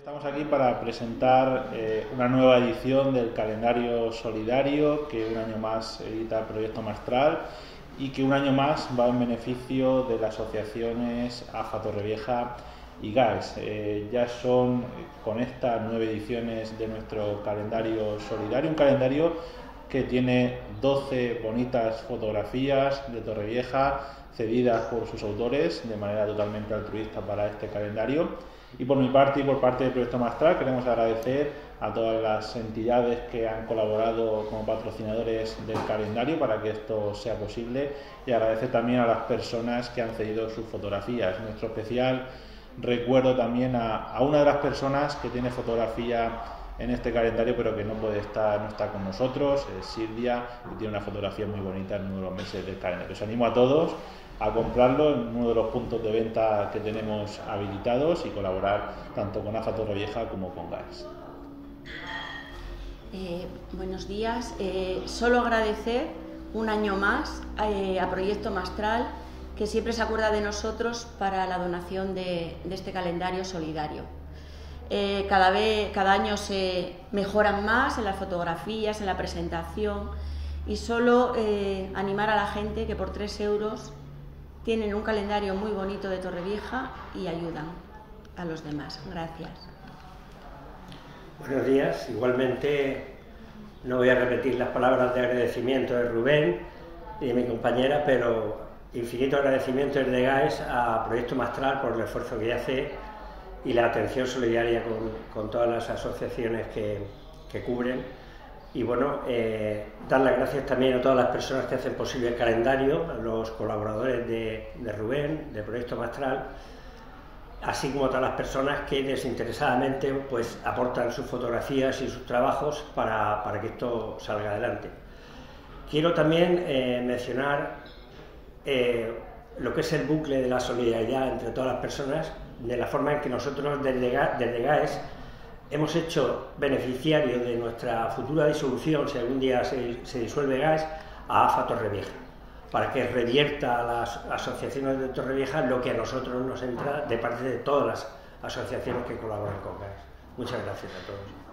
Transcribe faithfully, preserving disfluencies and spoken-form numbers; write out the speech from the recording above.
Estamos aquí para presentar eh, una nueva edición del calendario solidario que un año más edita el Proyecto Mastral y que un año más va en beneficio de las asociaciones A F A Torrevieja y G A E S. Eh, ya son con estas nueve ediciones de nuestro calendario solidario, un calendario que tiene doce bonitas fotografías de Torrevieja cedidas por sus autores de manera totalmente altruista para este calendario. Y por mi parte y por parte del Proyecto Mastral queremos agradecer a todas las entidades que han colaborado como patrocinadores del calendario para que esto sea posible, y agradecer también a las personas que han cedido sus fotografías. Nuestro especial recuerdo también a, a una de las personas que tiene fotografía en este calendario pero que no puede estar, no está con nosotros, es Silvia, que tiene una fotografía muy bonita en uno de los meses del calendario. Os animo a todos a comprarlo en uno de los puntos de venta que tenemos habilitados y colaborar tanto con A F A Torrevieja como con G A E S. Eh, buenos días. Eh, solo agradecer un año más eh, a Proyecto Mastral, que siempre se acuerda de nosotros para la donación de, de este calendario solidario. Eh, cada, vez, cada año se mejoran más en las fotografías, en la presentación, y solo eh, animar a la gente que por tres euros tienen un calendario muy bonito de Torrevieja y ayudan a los demás. Gracias. Buenos días. Igualmente no voy a repetir las palabras de agradecimiento de Rubén y de mi compañera, pero infinito agradecimiento es de G A E S a Proyecto Mastral por el esfuerzo que hace y la atención solidaria con, con todas las asociaciones que, que cubren. Y bueno, eh, dar las gracias también a todas las personas que hacen posible el calendario, a los colaboradores de, de Rubén, de Proyecto Mastral, así como a todas las personas que desinteresadamente pues, aportan sus fotografías y sus trabajos para, para que esto salga adelante. Quiero también eh, mencionar eh, lo que es el bucle de la solidaridad entre todas las personas, de la forma en que nosotros desde G A E S hemos hecho beneficiario de nuestra futura disolución, si algún día se, se disuelve G A E S, a A F A Torrevieja, para que revierta a las asociaciones de Torrevieja lo que a nosotros nos entra de parte de todas las asociaciones que colaboran con G A E S. Muchas gracias a todos.